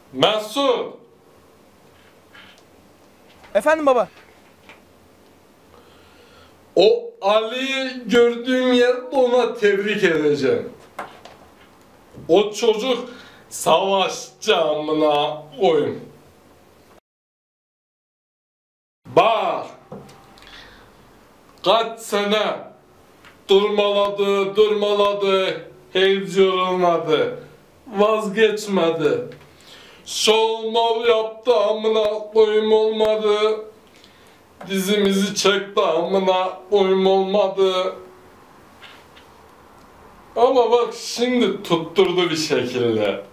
Mesut, Efendim baba. o Ali'yi gördüğüm yerde ona tebrik edeceğim. O çocuk savaşçı amına koyayım. Bak, kaç sene durmaladı, hiç yorulmadı, vazgeçmedi. Şov yaptı amına koyayım olmadı. Dizimizi çekti amına koyayım olmadı. Ama bak şimdi tutturdu bir şekilde.